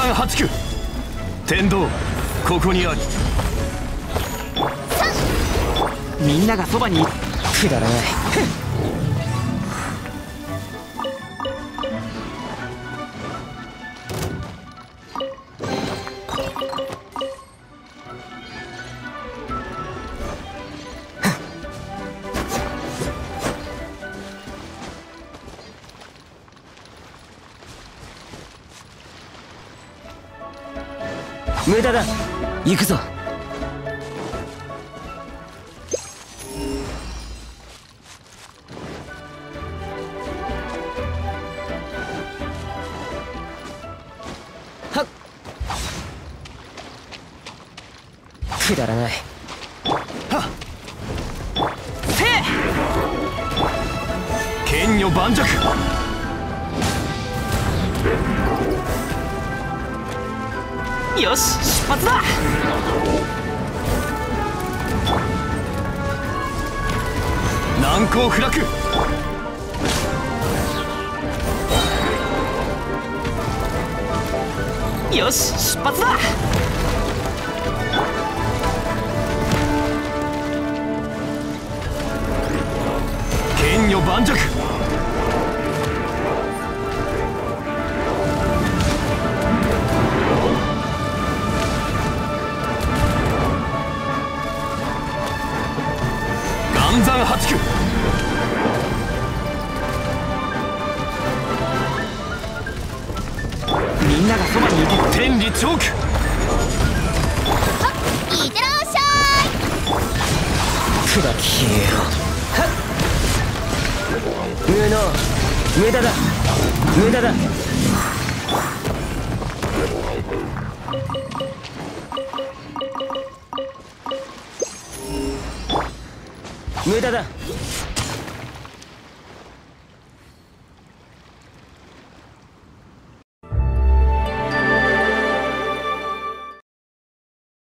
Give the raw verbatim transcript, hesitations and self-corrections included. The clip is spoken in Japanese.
山八九。天道ここにあり。 みんながそばに。くだらない。無駄だ。行くぞ。はっ。くだらない。 はっ。せえ。剣女盤石。よし、出発だ。難攻不落。よし、出発だ。剣女盤石。暗山八九。 みんながそばにいて。 天理チョーク。 はっ、いってらっしゃい。 砕き消えろ。はっ。無能。無駄だ。無駄だ。無駄だ。